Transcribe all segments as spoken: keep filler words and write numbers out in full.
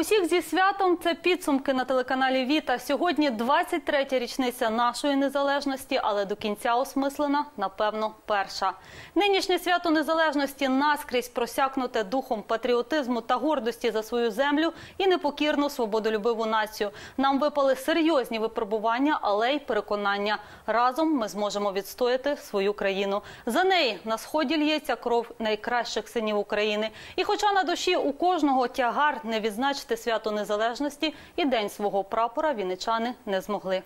Усіх зі святом – це підсумки на телеканалі «Віта». Сьогодні двадцять третя річниця нашої незалежності, але до кінця осмислена, напевно, перша. Нинішнє свято незалежності наскрізь просякнуте духом патріотизму та гордості за свою землю і непокірну свободолюбиву націю. Нам випали серйозні випробування, але й переконання. Разом ми зможемо відстояти свою країну. За неї на сході л'ється кров найкращих синів України. І хоча на душі у кожного тягар не відзначити свято незалежності, і день свого прапора вінничани не змогли.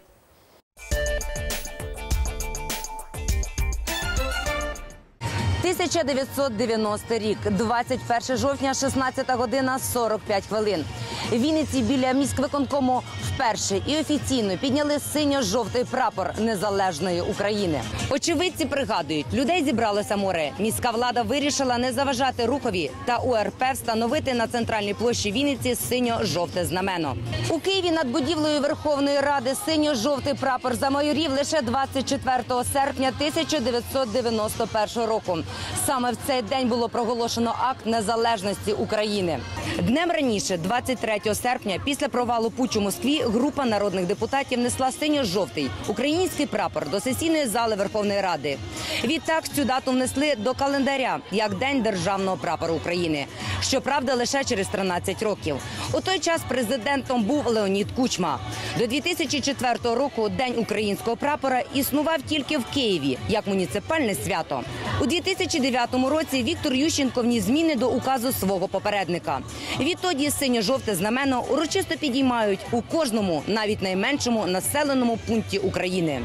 тисяча дев'ятсот дев'яностий рік, двадцять перше жовтня, шістнадцята година, сорок п'ять хвилин. В Вінниці біля міськвиконкому вперше і офіційно підняли синьо-жовтий прапор незалежної України. Очевидці пригадують, людей зібралося море. Міська влада вирішила не заважати рухові та У Р П встановити на центральній площі Вінниці синьо-жовте знамено. У Києві над будівлею Верховної Ради синьо-жовтий прапор замайорів лише двадцять четвертого серпня тисяча дев'ятсот дев'яносто першого року. Саме в цей день було проголошено акт незалежності України. Днем раніше, двадцять третього серпня, після провалу путчу у Москві, група народних депутатів несла синьо-жовтий український прапор до сесійної зали Верховної Ради. Відтак цю дату внесли до календаря як День державного прапору України. Щоправда, лише через тринадцять років. У той час президентом був Леонід Кучма. До дві тисячі четвертого року День українського прапора існував тільки в Києві як муніципальне свято. У дві тисячі дев'ятому році Віктор Ющенко вніс зміни до указу свого попередника. Відтоді синьо-жовте знамено урочисто підіймають у кожному, навіть найменшому населеному пункті України.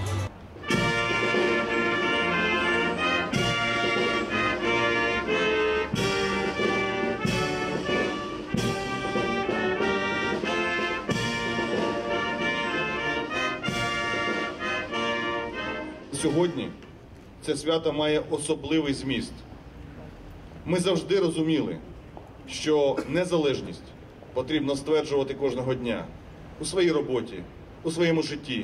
Сьогодні це свято має особливий зміст. Ми завжди розуміли, що незалежність потрібно стверджувати кожного дня у своїй роботі, у своєму житті.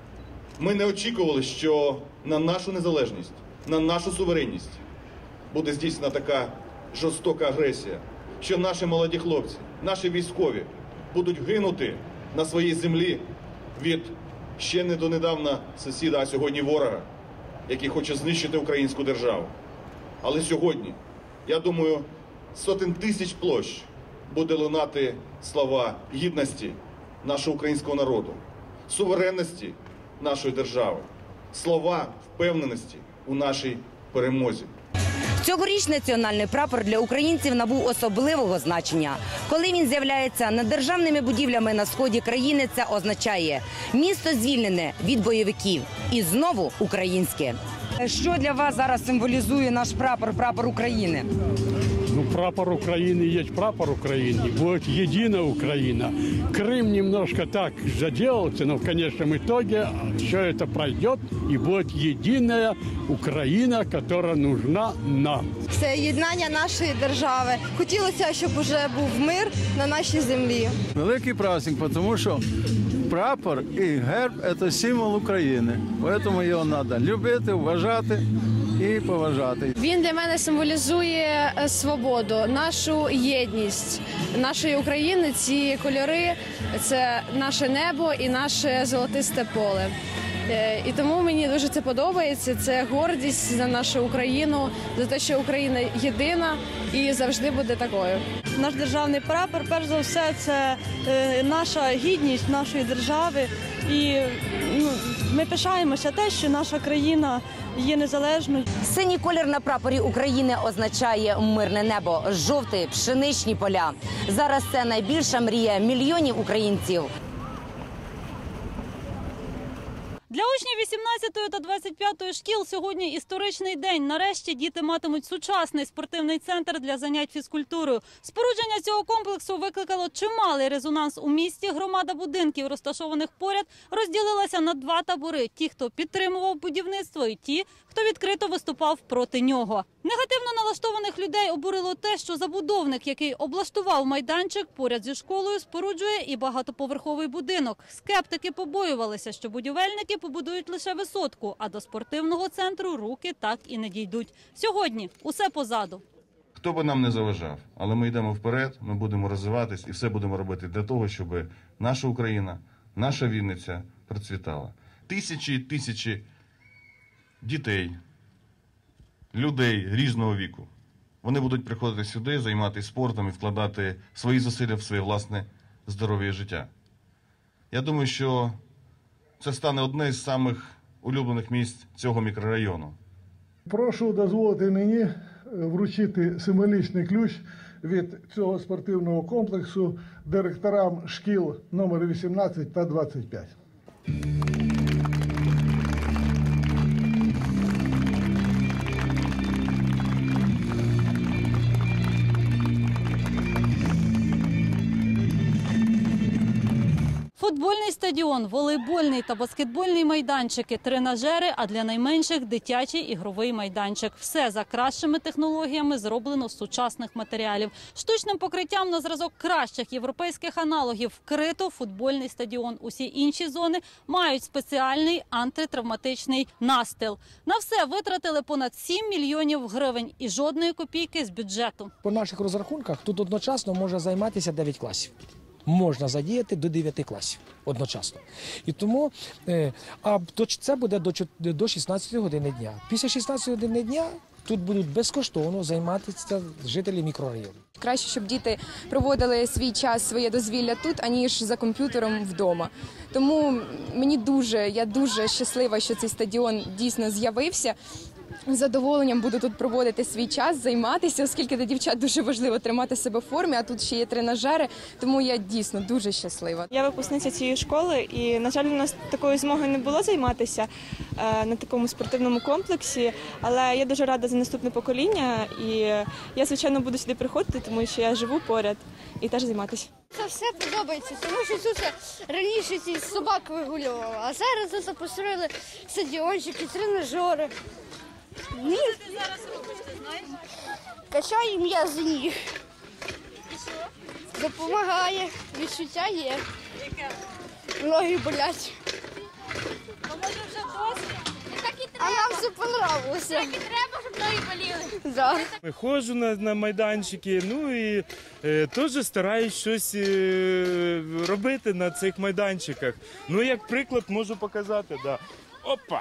Ми не очікували, що на нашу незалежність, на нашу суверенність буде здійснена така жорстока агресія, що наші молоді хлопці, наші військові будуть гинути на своїй землі від ще не донедавна сусіда, а сьогодні ворога, який хоче знищити українську державу. Але сьогодні, я думаю, сотень тисяч площ буде лунати слова гідності нашого українського народу, суверенності нашої держави, слова впевненості у нашій перемозі. Цьогоріч національний прапор для українців набув особливого значення. Коли він з'являється над державними будівлями на сході країни, це означає – місто звільнене від бойовиків і знову українське. Що для вас зараз символізує наш прапор, прапор України? Ну, прапор Украины есть прапор Украины, будет единая Украина. Крым немножко так заделался, но в конечном итоге все это пройдет и будет единая Украина, которая нужна нам. Це єднання нашої держави. Хотілося, щоб вже був мир на нашій землі. Великий праздник, тому що прапор і герб – це символ України. Тому його треба любити, вважати і поважати. Він для мене символізує свободу, нашу єдність нашої України. Ці кольори – це наше небо і наше золотисте поле. І тому мені дуже це подобається. Це гордість за нашу Україну, за те, що Україна єдина і завжди буде такою. Наш державний прапор, перш за все, це е, наша гідність нашої держави. І ну, ми пишаємося те, що наша країна є незалежною. Синій колір на прапорі України означає мирне небо, жовтий – пшеничні поля. Зараз це найбільша мрія мільйонів українців. Для учнів вісімнадцятої та двадцять п'ятої шкіл сьогодні історичний день. Нарешті діти матимуть сучасний спортивний центр для занять фізкультурою. Спорудження цього комплексу викликало чималий резонанс у місті. Громада будинків, розташованих поряд, розділилася на два табори. Ті, хто підтримував будівництво, і ті, хто відкрито виступав проти нього. Негативно налаштованих людей обурило те, що забудовник, який облаштував майданчик поряд зі школою, споруджує і багатоповерховий будинок. Скептики побоювалися, що будівельники побудують лише висотку, а до спортивного центру руки так і не дійдуть. Сьогодні усе позаду. Хто би нам не заважав, але ми йдемо вперед, ми будемо розвиватись і все будемо робити для того, щоб наша Україна, наша Вінниця процвітала. Тисячі і тисячі дітей, людей різного віку, вони будуть приходити сюди, займатися спортом і вкладати свої зусилля в своє власне здоров'я і життя. Я думаю, що це стане одне з самих улюблених місць цього мікрорайону. Прошу дозволити мені вручити символічний ключ від цього спортивного комплексу директорам шкіл номер вісімнадцять та двадцять п'ять. Футбольний стадіон, волейбольний та баскетбольний майданчики, тренажери, а для найменших – дитячий ігровий майданчик. Все за кращими технологіями зроблено з сучасних матеріалів. Штучним покриттям на зразок кращих європейських аналогів вкрито футбольний стадіон. Усі інші зони мають спеціальний антитравматичний настил. На все витратили понад сім мільйонів гривень і жодної копійки з бюджету. По наших розрахунках тут одночасно може займатися дев'ять класів. Можна задіяти до дев'яти класів одночасно. І тому а це буде до шістнадцятої години дня. Після шістнадцятої години дня тут будуть безкоштовно займатися жителі мікрорайону. Краще, щоб діти проводили свій час, своє дозвілля тут, аніж за комп'ютером вдома. Тому мені дуже, я дуже щаслива, що цей стадіон дійсно з'явився. З задоволенням буду тут проводити свій час, займатися, оскільки для дівчат дуже важливо тримати себе в формі, а тут ще є тренажери, тому я дійсно дуже щаслива. Я випускниця цієї школи і, на жаль, у нас такої змоги не було займатися е, на такому спортивному комплексі, але я дуже рада за наступне покоління і я, звичайно, буду сюди приходити, тому що я живу поряд і теж займатися. Це все подобається, тому що тут раніше ці собаки вигулювали, а зараз тут построїли стадіончики, тренажери. Ні. Що ти зараз робиш, ти знаєш? Качаю м'язи ніг. І що? Допомагає, відчуття є. Яке? Ноги болять. А може вже досить? Так і треба. А нам все понравилося. Так і треба, щоб ноги боліли. Да. Ходжу на, на майданчики, ну і е, теж стараюсь щось е, робити на цих майданчиках. Ну, як приклад можу показати, да. Опа!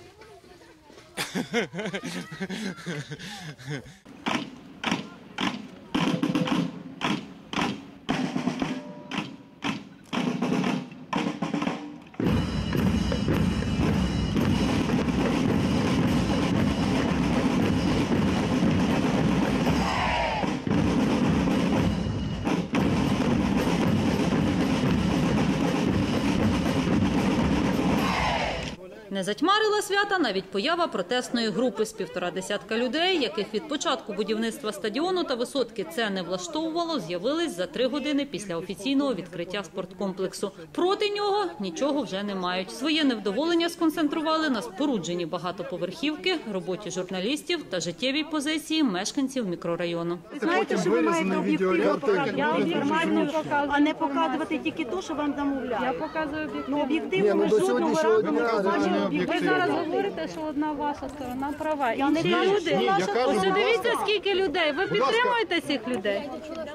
Не затьмарила свята навіть поява протестної групи з півтора десятка людей, яких від початку будівництва стадіону та висотки це не влаштовувало, з'явились за три години після офіційного відкриття спорткомплексу. Проти нього нічого вже не мають. Своє невдоволення сконцентрували на спорудженні багатоповерхівки, роботі журналістів та життєвій позиції мешканців мікрорайону. Знаєте, що ви маєте об'єктивно показувати, а не показувати тільки те, що вам замовляють. Я показую об'єктивно. Об'єктивно ми жодного разу не побачили. Ви зараз говорите, що одна ваша сторона права. І не ці кажу, люди, ні, я кажу, ось будь дивіться, ласка. скільки людей. Ви підтримуєте цих людей?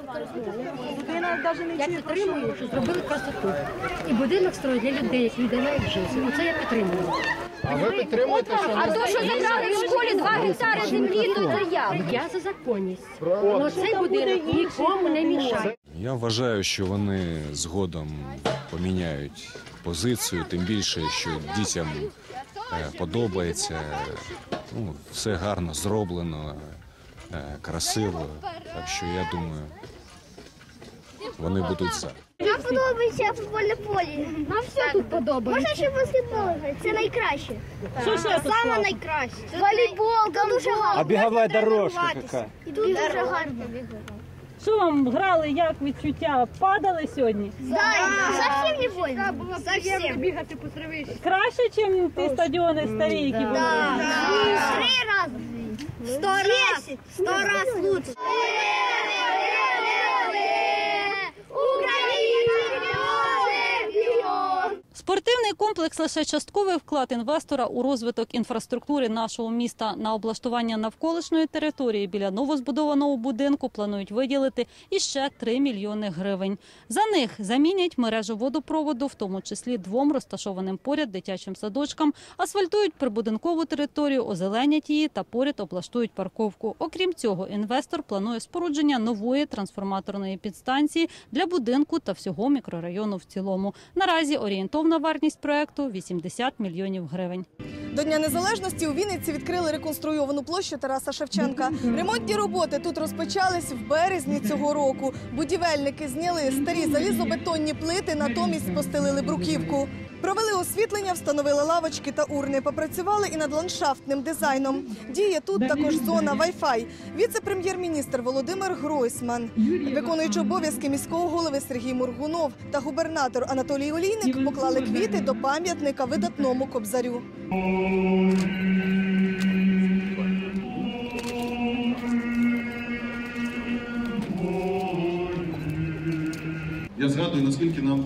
Я підтримую, що зробили красоту. І будинок строїть для людей, які людей мають життя. Оце я підтримую. А ви підтримуєте, що А то, що забрали в школі два гектари землі, то це я. Я за законність. Але цей будинок нікому не мішає. Я вважаю, що вони згодом поміняють позицію, тим більше, що дітям подобається, ну, все гарно зроблено, красиво, так що я думаю, вони будуть за. Нам подобається футбольне поле. Нам все тут подобається. Може, ще баскетбол, це найкраще. Що ще тут? Саме найкраще. Волейбол, там дуже гарно. А бігова дорожка яка? Тут дуже гарно. Що вам грали, як відчуття? Падали сьогодні? Да, зовсім не больно. Зовсім. Бігати по травичці. Краще, ніж ті стадіони старі, які були? Да. Три рази. Сто раз. Сто раз лучше. Спортивний Спортивний комплекс – лише частковий вклад інвестора у розвиток інфраструктури нашого міста. На облаштування навколишньої території біля новозбудованого будинку планують виділити іще три мільйони гривень. За них замінять мережу водопроводу, в тому числі двом розташованим поряд дитячим садочкам, асфальтують прибудинкову територію, озеленять її та поряд облаштують парковку. Окрім цього, інвестор планує спорудження нової трансформаторної підстанції для будинку та всього мікрорайону в цілому. Наразі орієнтовна вартість проекту – вісімдесят мільйонів гривень. До Дня Незалежності у Вінниці відкрили реконструйовану площу Тараса Шевченка. Ремонтні роботи тут розпочались в березні цього року. Будівельники зняли старі залізобетонні плити, натомість постелили бруківку. Провели освітлення, встановили лавочки та урни, попрацювали і над ландшафтним дизайном. Діє тут також зона Wi-Fi. Віце-прем'єр-міністр Володимир Гройсман, виконуючий обов'язки міського голови Сергій Моргунов та губернатор Анатолій Олійник поклали квіти до пам'ятника видатному Кобзарю. Я згадую, наскільки нам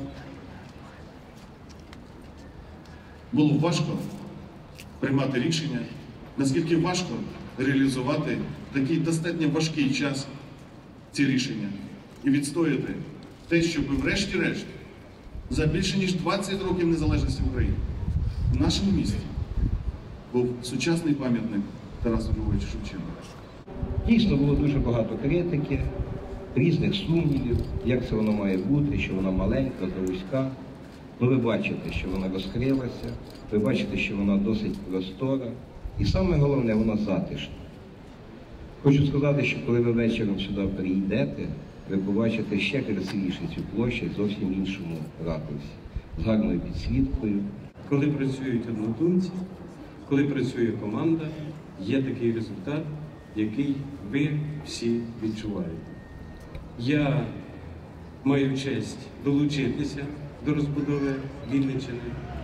було важко приймати рішення, наскільки важко реалізувати в такий достатньо важкий час ці рішення і відстояти те, щоб врешті-решт за більше ніж двадцять років незалежності України в нашому місті був сучасний пам'ятник Тарасу Григоровичу Шевченку. Дійсно було дуже багато критики, різних сумнівів, як це воно має бути, що вона маленька, завузька. Ну, ви бачите, що вона розкрилася, ви бачите, що вона досить простора. І саме головне, вона затишна. Хочу сказати, що коли ви вечором сюди прийдете, ви побачите ще красивіше цю площу в зовсім іншому ракурсі, з гарною підсвіткою. Коли працюють однодумці, коли працює команда, є такий результат, який ви всі відчуваєте. Я маю честь долучитися до розбудови Вінниччини.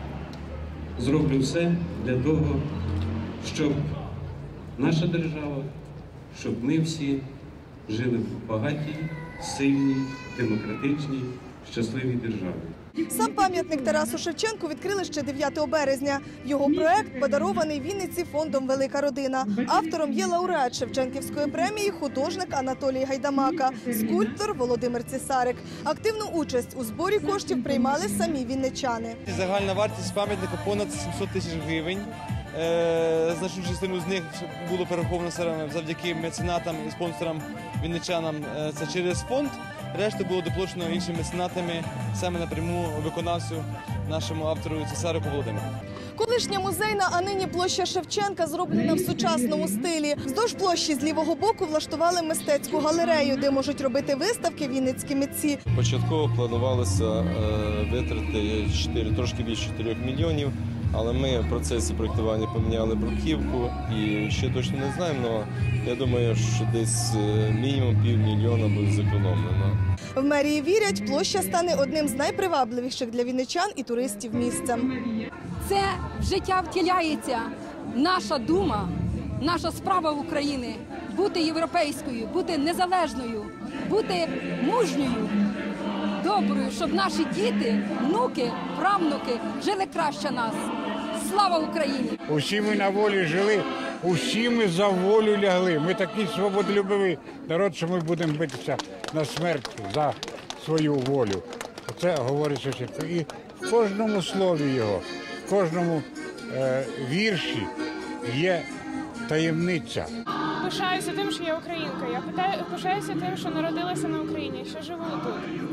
Зроблю все для того, щоб наша держава, щоб ми всі жили в багатій, сильній, демократичній, щасливій державі. Сам пам'ятник Тарасу Шевченку відкрили ще дев'ятого березня. Його проект подарований Вінниці фондом «Велика родина». Автором є лауреат Шевченківської премії художник Анатолій Гайдамака, скульптор Володимир Цесарик. Активну участь у зборі коштів приймали самі вінничани. Загальна вартість пам'ятника понад сімсот тисяч гривень. Значну частину з них було перераховано завдяки меценатам і спонсорам вінничанам. Це через фонд. Решту було доплачено іншими меценатами, саме напряму виконавцю, нашому автору Цесарику Володимиру. Колишня музейна, а нині площа Шевченка зроблена в сучасному стилі. Вздовж площі з лівого боку влаштували мистецьку галерею, де можуть робити виставки вінницькі митці. Початково планувалося витрати чотири, трошки більше чотирьох мільйонів, але ми в процесі проєктування поміняли бруківку і ще точно не знаємо, але я думаю, що десь мінімум півмільйона буде зекономлено. В мерії вірять, площа стане одним з найпривабливіших для вінничан і туристів місцем. Це в життя втіляється наша дума, наша справа України – бути європейською, бути незалежною, бути мужньою, доброю, щоб наші діти, внуки, правнуки жили краще нас. Слава Україні! Усі ми на волі жили, усі ми за волю лягли. Ми такий свободолюбивий народ, що ми будемо битися на смерть за свою волю. Це говорить Шевченко. І в кожному слові його, в кожному е, вірші є таємниця. Пишаюся тим, що я українка. Я пишаюся тим, що народилася на Україні, що живу тут.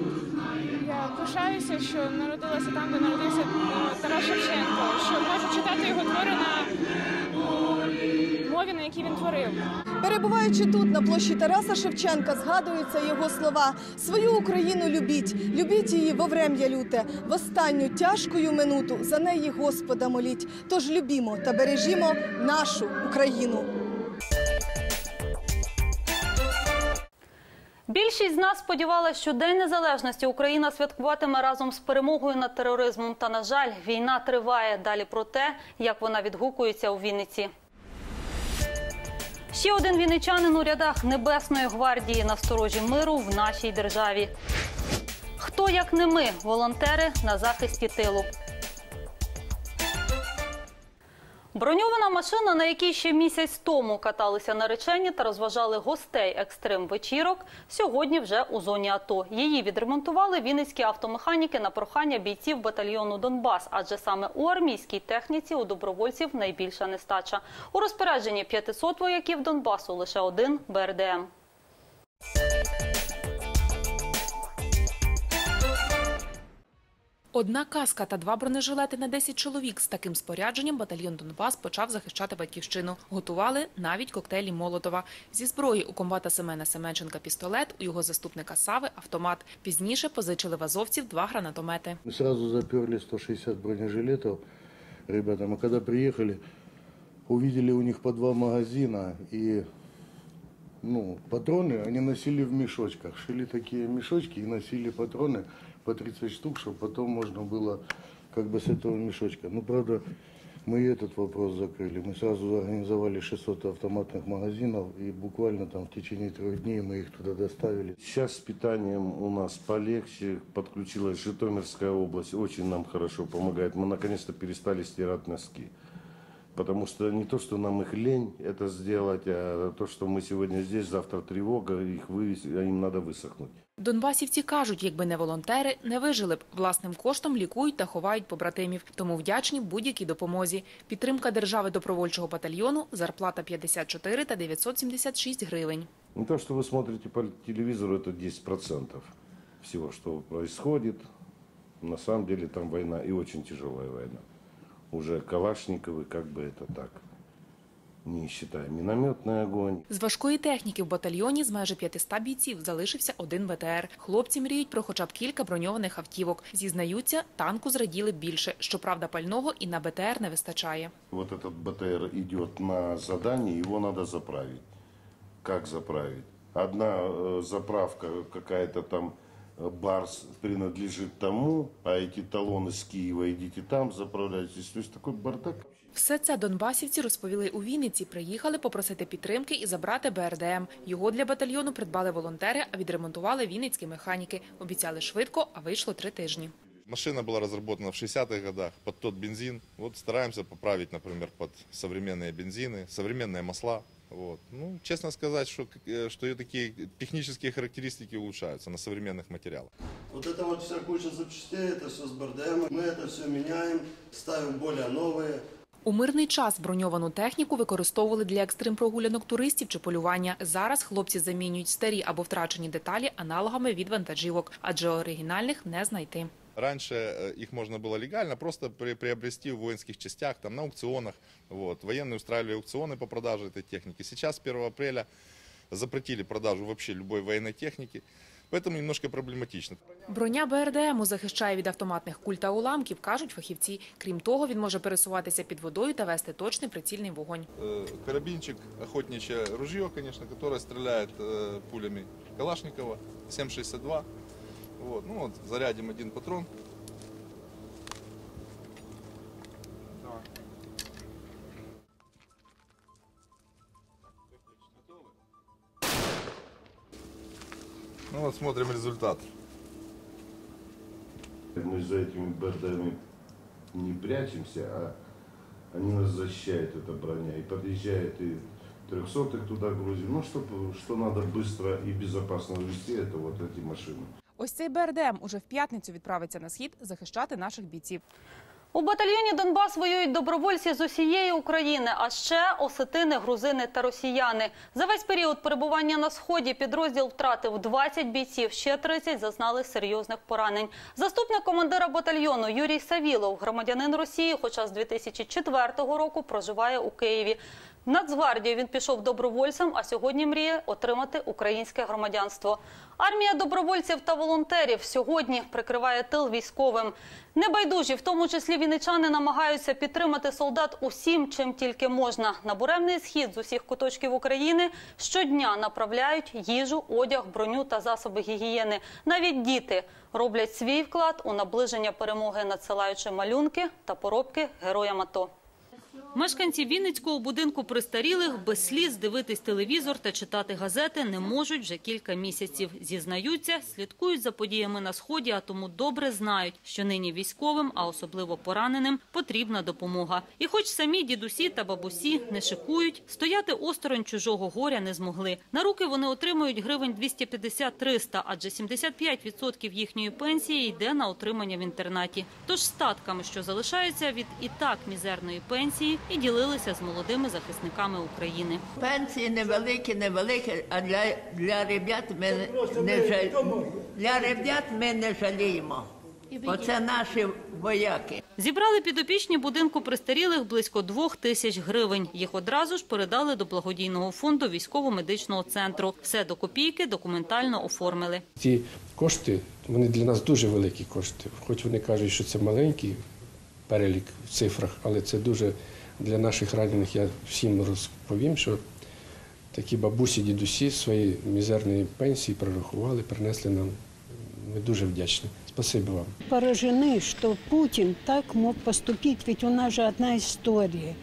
Я пишаюся, що народилася там, де народився Тарас Шевченко, що можу читати його твори на мові, на якій він творив. Перебуваючи тут, на площі Тараса Шевченка, згадуються його слова. Свою Україну любіть, любіть її во врем'я люте, в останню тяжкою минуту за неї Господа моліть. Тож любімо та бережімо нашу Україну. Більшість з нас сподівалася, що День Незалежності Україна святкуватиме разом з перемогою над тероризмом. Та, на жаль, війна триває. Далі про те, як вона відгукується у Вінниці. Ще один вінничанин у рядах Небесної гвардії на сторожі миру в нашій державі. Хто, як не ми, волонтери на захисті тилу. Броньована машина, на якій ще місяць тому каталися наречені та розважали гостей екстрим-вечірок, сьогодні вже у зоні АТО. Її відремонтували вінницькі автомеханіки на прохання бійців батальйону «Донбас», адже саме у армійській техніці у добровольців найбільша нестача. У розпорядженні п'ятисот вояків Донбасу лише один БРДМ. Одна каска та два бронежилети на десять чоловік. З таким спорядженням батальйон «Донбас» почав захищати батьківщину. Готували навіть коктейлі Молотова. Зі зброї у комбата Семена Семенченка пістолет, у його заступника Сави – автомат. Пізніше позичили в азовців два гранатомети. Ми одразу заперли сто шістдесят бронежилетів ребятам. А коли приїхали, побачили у них по два магазина і ну, патроны они носили в мешочках. Шили такие мешочки и носили патроны по тридцать штук, чтобы потом можно было как бы с этого мешочка. Ну, правда, мы и этот вопрос закрыли. Мы сразу организовали шестьсот автоматных магазинов, и буквально там в течение трех дней мы их туда доставили. Сейчас с питанием у нас полегче. Подключилась Житомирская область, очень нам хорошо помогает. Мы наконец-то перестали стирать носки. Потому что не то, что нам их лень это сделать, а то, что мы сегодня здесь, завтра тревога, их вывести, им надо высохнуть. Донбасівці кажуть, якби не волонтери, не вижили б. Власним коштом лікують та ховають побратимів. Тому вдячні будь-якій допомозі. Підтримка держави добровольчого батальйону – зарплата п'ятдесят чотири та дев'ятсот сімдесят шість гривень. Не то, что вы смотрите по телевизору, это десять процентов всего, что происходит. На самом деле там война, и очень тяжелая война. Уже Калашниковы, как бы это так, не считая мінометний огонь. З важкої техніки в батальйоні з майже п'ятисот бійців залишився один БТР. Хлопці мріють про хоча б кілька броньованих автівок. Зізнаються, танку зраділи більше. Щоправда, пального і на БТР не вистачає. Вот этот БТР идет на задание, его надо заправить. Как заправить? Одна э, заправка какая-то там, Барс принадлежит тому, а эти талоны с Киева идите там, заправляйтесь. То есть такой бардак. Все це донбасівці розповіли у Вінниці. Приїхали попросити підтримки і забрати БРДМ. Його для батальйону придбали волонтери, а відремонтували вінницькі механіки. Обіцяли швидко, а вийшло три тижні. Машина была разработана в шестидесятых годах под тот бензин. Вот стараемся поправить, например, под современные бензины, современные масла. Вот. Ну, честно сказать, что, что ее такие технические характеристики улучшаются на современных материалах. Вот это вот вся куча запчастей, это все с БРДМ. Мы это все меняем, ставим более новые. У мирний час броньовану техніку використовували для екстрим-прогулянок туристів чи полювання. Зараз хлопці замінюють старі або втрачені деталі аналогами від вантажівок, адже оригінальних не знайти. Раньше их можно было легально просто приобрести в воинских частях, там, на аукционах. Вот. Военные устраивали аукционы по продаже этой техники. Сейчас с первого апреля запретили продажу вообще любой военной техники. Поэтому немножко проблематично. Броня БРДМу захищає від автоматних куль та уламків, кажуть фахівці. Крім того, він може пересуватися під водою та вести точний прицільний вогонь. Карабинчик, охотничье ружье, конечно, которое стреляет пулями Калашникова, семь шестьдесят два. Вот. Ну вот, зарядим один патрон. Ну вот смотрим результат. Мы за этими БРДМами не прячемся, а они нас защищают, эта броня. И подъезжает, и трехсотых туда грузим. Ну, что, что надо быстро и безопасно везти, это вот эти машины. Ось цей БРДМ уже в п'ятницю відправиться на схід захищати наших бійців. У батальйоні «Донбас» воюють добровольці з усієї України, а ще осетини, грузини та росіяни. За весь період перебування на Сході підрозділ втратив двадцять бійців, ще тридцять зазнали серйозних поранень. Заступник командира батальйону Юрій Савілов, громадянин Росії, хоча з дві тисячі четвертого року проживає у Києві. В Нацгвардію він пішов добровольцем, а сьогодні мріє отримати українське громадянство. Армія добровольців та волонтерів сьогодні прикриває тил військовим. Небайдужі, в тому числі вінничани, намагаються підтримати солдат усім, чим тільки можна. На буремний схід з усіх куточків України щодня направляють їжу, одяг, броню та засоби гігієни. Навіть діти роблять свій вклад у наближення перемоги, надсилаючи малюнки та поробки героям АТО. Мешканці Вінницького будинку престарілих без сліз дивитись телевізор та читати газети не можуть вже кілька місяців. Зізнаються, слідкують за подіями на Сході, а тому добре знають, що нині військовим, а особливо пораненим, потрібна допомога. І хоч самі дідусі та бабусі не шикують, стояти осторонь чужого горя не змогли. На руки вони отримують гривень двісті п'ятдесят - триста, адже сімдесят п'ять відсотків їхньої пенсії йде на утримання в інтернаті. Тож статками, що залишаються від і так мізерної пенсії, і ділилися з молодими захисниками України. Пенсії невеликі, невеликі, а для, для ребят ми не жаль... для ребят ми не жаліємо. Оце наші вояки. Зібрали підопічні будинку престарілих близько двох тисяч гривень. Їх одразу ж передали до благодійного фонду військово-медичного центру. Все до копійки документально оформили. Ці кошти, вони для нас дуже великі кошти. Хоч вони кажуть, що це маленький перелік в цифрах, але це дуже для наших ранених. Я всім розповім, що такі бабусі, дідусі свої мізерні пенсії прорахували, принесли нам. Ми дуже вдячні. Спасибо вам. Поражены, что Путин так мог поступить, ведь у нас же одна история.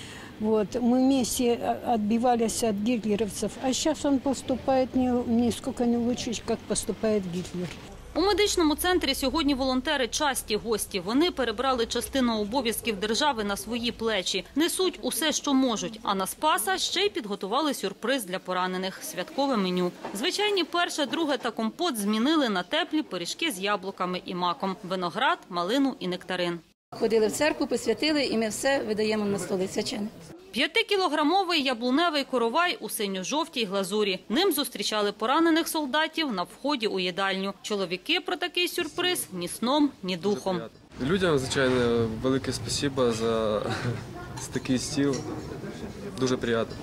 Вот. Мы вместе отбивались от гитлеровцев, а сейчас он поступает ни, нисколько не лучше, как поступает Гитлер. У медичному центрі сьогодні волонтери часті гості. Вони перебрали частину обов'язків держави на свої плечі. Несуть усе, що можуть. А на Спаса ще й підготували сюрприз для поранених – святкове меню. Звичайні перше, друге та компот змінили на теплі пиріжки з яблуками і маком, виноград, малину і нектарин. Ходили в церкву, посвятили і ми все видаємо на столи свячене. П'ятикілограмовий яблуневий коровай у синьо-жовтій глазурі. Ним зустрічали поранених солдатів на вході у їдальню. Чоловіки про такий сюрприз ні сном, ні духом. Людям, звичайно, велике спасибо за такий стіл. Дуже приємно.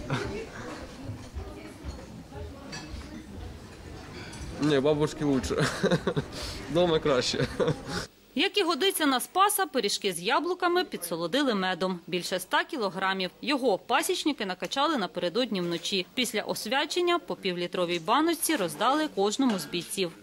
Ні, бабушки краще. Дома краще. Як і годиться на Спаса, пиріжки з яблуками підсолодили медом. Більше ста кілограмів. Його пасічники накачали напередодні вночі. Після освячення по півлітровій баночці роздали кожному з бійців.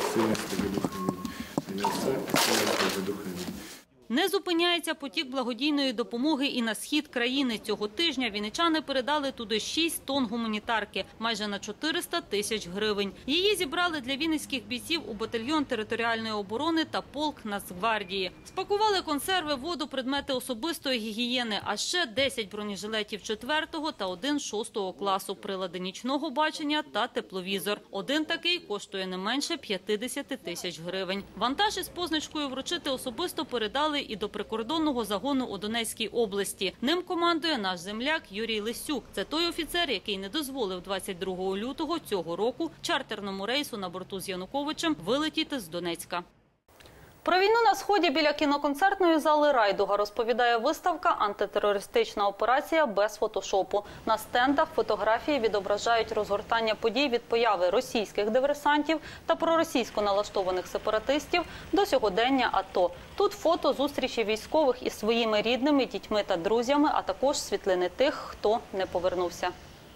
Не зупиняється потік благодійної допомоги і на схід країни. Цього тижня вінничани передали туди шість тонн гуманітарки, майже на чотириста тисяч гривень. Її зібрали для вінницьких бійців у батальйон територіальної оборони та полк Нацгвардії. Спакували консерви, воду, предмети особистої гігієни, а ще десять бронежилетів четвертого та один шостого класу, прилади нічного бачення та тепловізор. Один такий коштує не менше п'ятдесят тисяч гривень. Вантаж із позначкою «Вручити особисто» передали і до прикордонного загону у Донецькій області. Ним командує наш земляк Юрій Лисюк. Це той офіцер, який не дозволив двадцять другого лютого цього року чартерному рейсу на борту з Януковичем вилетіти з Донецька. Про війну на Сході біля кіноконцертної зали «Райдуга» розповідає виставка «Антитерористична операція без фотошопу». На стендах фотографії відображають розгортання подій від появи російських диверсантів та проросійсько налаштованих сепаратистів до сьогодення АТО. Тут фото зустрічі військових із своїми рідними, дітьми та друзями, а також світлини тих, хто не повернувся.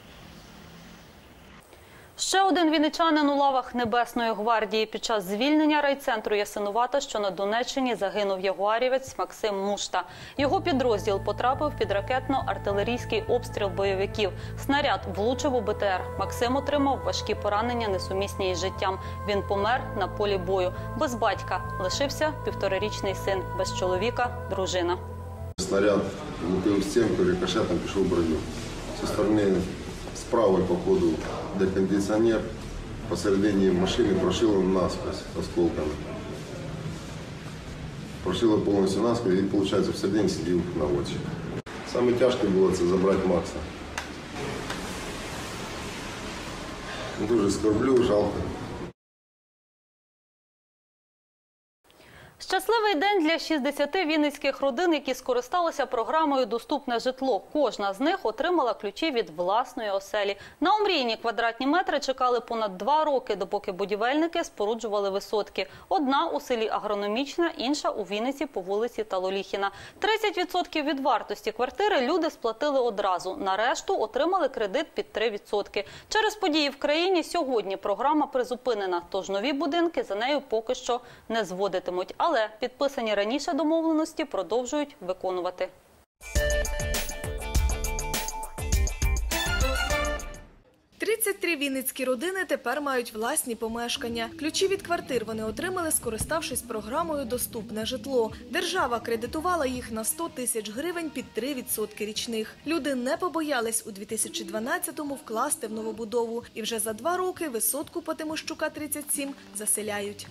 Ще один вінничанин у лавах Небесної гвардії. Під час звільнення райцентру Ясинувата, що на Донеччині, загинув ягуарівець Максим Мушта. Його підрозділ потрапив під ракетно-артилерійський обстріл бойовиків. Снаряд влучив у БТР. Максим отримав важкі поранення, несумісні із життям. Він помер на полі бою. Без батька лишився півторарічний син. Без чоловіка – дружина. Снаряд влупив в стінку, рикошетом пішов в броню. Зі сторони справа по ходу декондиціонер посередині машини прошило насквозь осколками. Прошило повністю насквозь і, виходить, всередині сидів на очі. Саме тяжке було це забрати Макса. Дуже скорблю, жалко. Щасливий день для шістдесяти вінницьких родин, які скористалися програмою «Доступне житло». Кожна з них отримала ключі від власної оселі. На омрійні квадратні метри чекали понад два роки, допоки будівельники споруджували висотки. Одна у селі Агрономічна, інша у Вінниці по вулиці Талоліхіна. тридцять відсотків від вартості квартири люди сплатили одразу. На решту отримали кредит під три відсотки. Через події в країні сьогодні програма призупинена, тож нові будинки за нею поки що не зводитимуть. Але підписані раніше домовленості продовжують виконувати. тридцять три вінницькі родини тепер мають власні помешкання. Ключі від квартир вони отримали, скориставшись програмою «Доступне житло». Держава кредитувала їх на сто тисяч гривень під три відсотки річних. Люди не побоялись у дві тисячі дванадцятому вкласти в новобудову. І вже за два роки Висотку по Тимощука, тридцять сім, заселяють.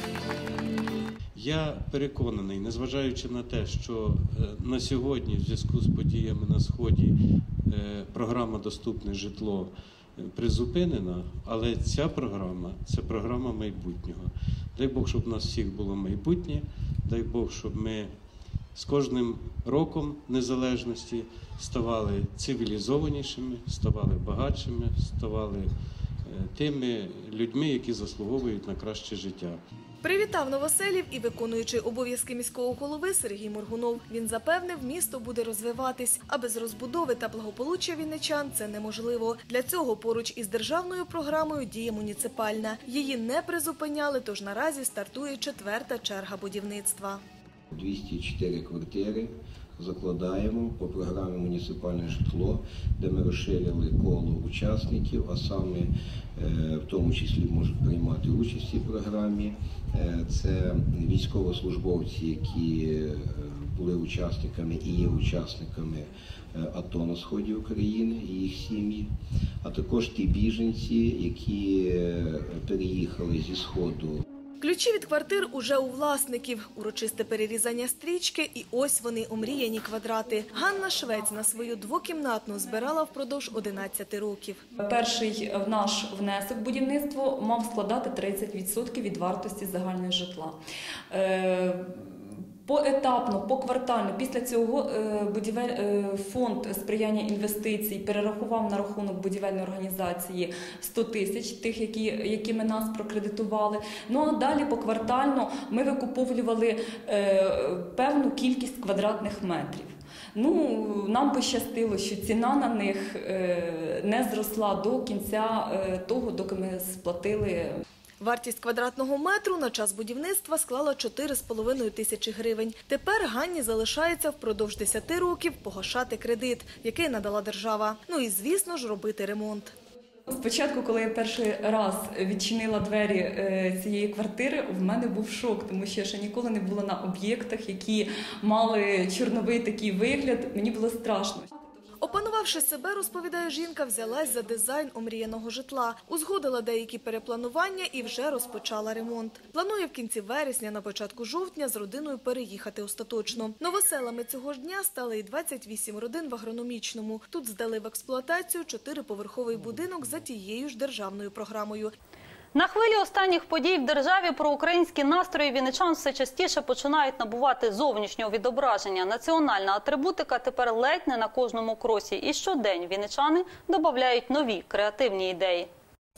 Я переконаний, незважаючи на те, що на сьогодні в зв'язку з подіями на Сході програма «Доступне житло» призупинена, але ця програма – це програма майбутнього. Дай Бог, щоб у нас всіх було майбутнє, дай Бог, щоб ми з кожним роком незалежності ставали цивілізованішими, ставали багатшими, ставали тими людьми, які заслуговують на краще життя. Привітав новоселів і виконуючий обов'язки міського голови Сергій Моргунов. Він запевнив, місто буде розвиватись, а без розбудови та благополуччя вінничан це неможливо. Для цього поруч із державною програмою діє муніципальна. Її не призупиняли, тож наразі стартує четверта черга будівництва. двісті чотири квартири закладаємо по програмі «Муніципальне житло», де ми розширили коло учасників, а саме в тому числі можуть приймати участь в цій програмі. Це військовослужбовці, які були учасниками і є учасниками АТО на сході України і їх сім'ї, а також ті біженці, які переїхали зі Сходу. Ключі від квартир уже у власників. Урочисте перерізання стрічки і ось вони, омріяні квадрати. Ганна Швець на свою двокімнатну збирала впродовж одинадцяти років. Перший наш внесок в будівництво мав складати тридцять відсотків від вартості загального житла. Поетапно, поквартально, після цього фонд сприяння інвестицій перерахував на рахунок будівельної організації сто тисяч, тих, які, якими нас прокредитували. Ну а далі поквартально ми викуповували певну кількість квадратних метрів. Ну, нам пощастило, що ціна на них не зросла до кінця того, доки ми сплатили. Вартість квадратного метру на час будівництва склала чотири з половиною тисячі гривень. Тепер Ганні залишається впродовж десяти років погашати кредит, який надала держава. Ну і, звісно ж, робити ремонт. Спочатку, коли я перший раз відчинила двері цієї квартири, в мене був шок, тому що я ще ніколи не була на об'єктах, які мали чорновий такий вигляд. Мені було страшно. Опанувавши себе, розповідає жінка, взялась за дизайн омріяного житла, узгодила деякі перепланування і вже розпочала ремонт. Планує в кінці вересня, на початку жовтня з родиною переїхати остаточно. Новоселами цього ж дня стали і двадцять вісім родин в Агрономічному. Тут здали в експлуатацію чотириповерховий будинок за тією ж державною програмою. На хвилі останніх подій в державі проукраїнські настрої вінничан все частіше починають набувати зовнішнього відображення. Національна атрибутика тепер ледь не на кожному кросі. І щодень вінничани додають нові креативні ідеї.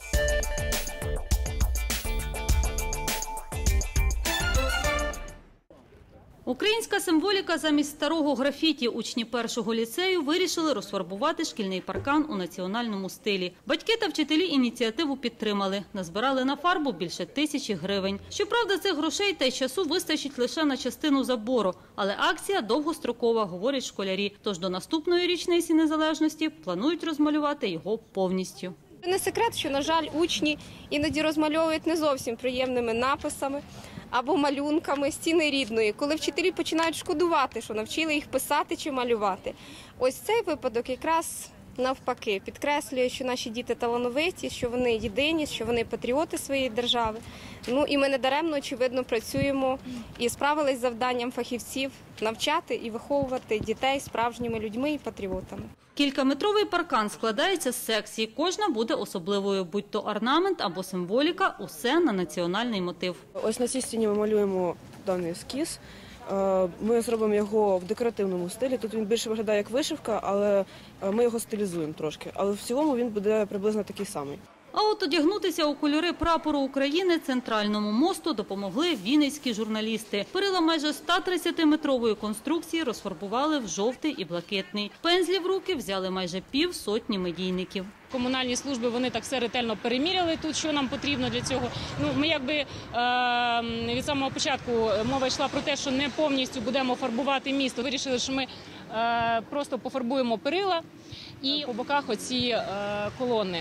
Українська символіка замість старого графіті. Учні першого ліцею вирішили розфарбувати шкільний паркан у національному стилі. Батьки та вчителі ініціативу підтримали. Назбирали на фарбу більше тисячі гривень. Щоправда, цих грошей та й часу вистачить лише на частину забору. Але акція довгострокова, говорять школярі. Тож до наступної річниці незалежності планують розмалювати його повністю. Не секрет, що, на жаль, учні іноді розмальовують не зовсім приємними написами або малюнками стіни рідної, коли вчителі починають шкодувати, що навчили їх писати чи малювати. Ось цей випадок якраз навпаки підкреслює, що наші діти талановиті, що вони єдині, що вони патріоти своєї держави. Ну і ми недаремно, очевидно, працюємо і справились з завданням фахівців навчати і виховувати дітей справжніми людьми і патріотами. Кількаметровий паркан складається з секцій. Кожна буде особливою, будь то орнамент або символіка, усе на національний мотив. Ось на цій стіні ми малюємо даний ескіз. Ми зробимо його в декоративному стилі. Тут він більше виглядає як вишивка, але ми його стилізуємо трошки. Але в цілому він буде приблизно такий самий. А от одягнутися у кольори прапору України центральному мосту допомогли вінницькі журналісти. Перила майже ста тридцятиметрової конструкції розфарбували в жовтий і блакитний. Пензлі в руки взяли майже пів сотні медійників. Комунальні служби, вони так все ретельно переміряли тут, що нам потрібно для цього. Ну, ми якби е, від самого початку мова йшла про те, що не повністю будемо фарбувати місто. Вирішили, що ми е, просто пофарбуємо перила і по боках оці е, колони.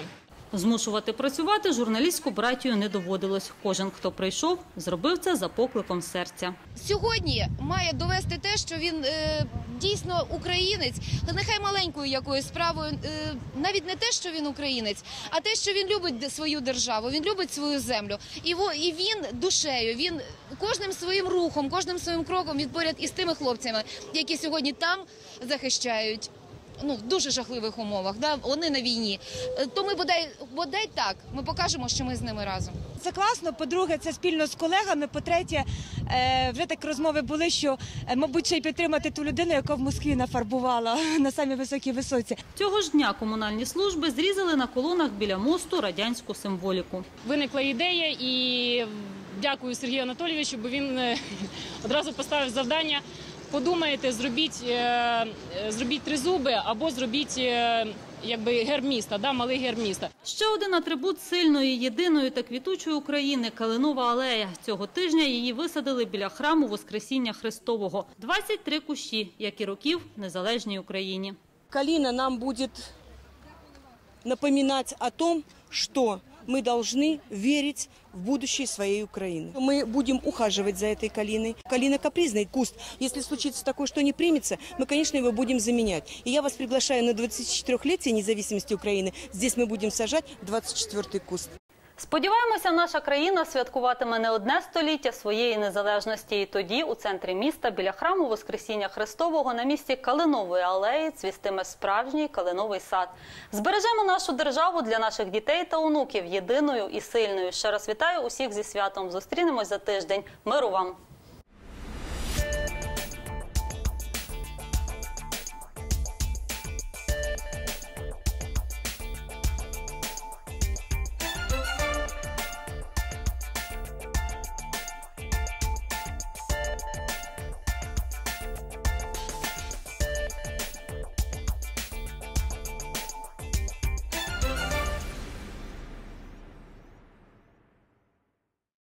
Змушувати працювати журналістську братію не доводилось. Кожен, хто прийшов, зробив це за покликом серця. Сьогодні має довести те, що він е, дійсно українець, нехай маленькою якоюсь справою, е, навіть не те, що він українець, а те, що він любить свою державу, він любить свою землю. І, во, і він душею, він кожним своїм рухом, кожним своїм кроком він поряд із тими хлопцями, які сьогодні там захищають. Ну, в дуже жахливих умовах, да? Вони на війні. То ми бодай, бодай так, ми покажемо, що ми з ними разом. Це класно, по-друге, це спільно з колегами, по-третє, вже так розмови були, що, мабуть, ще й підтримати ту людину, яка в Москві нафарбувала на самій високій висоці. Цього ж дня комунальні служби зрізали на колонах біля мосту радянську символіку. Виникла ідея і дякую Сергію Анатолійовичу, бо він одразу поставив завдання. Подумаєте, зробіть, зробіть тризуби або зробіть якби герб міста, да, малий герб міста. Ще один атрибут сильної, єдиної та квітучої України – Калинова алея. Цього тижня її висадили біля храму Воскресіння Христового. двадцять три кущі, як і років в незалежній Україні. Калина нам буде напоминати о том, що мы должны верить в будущее своей Украины. Мы будем ухаживать за этой калиной. Калина капризный куст. Если случится такое, что не примется, мы, конечно, его будем заменять. И я вас приглашаю на двадцатичетырёхлетие независимости Украины. Здесь мы будем сажать двадцать четвёртый куст. Сподіваємося, наша країна святкуватиме не одне століття своєї незалежності. І тоді у центрі міста біля храму Воскресіння Христового на місці Калинової алеї цвістиме справжній калиновий сад. Збережемо нашу державу для наших дітей та онуків єдиною і сильною. Ще раз вітаю усіх зі святом. Зустрінемось за тиждень. Миру вам!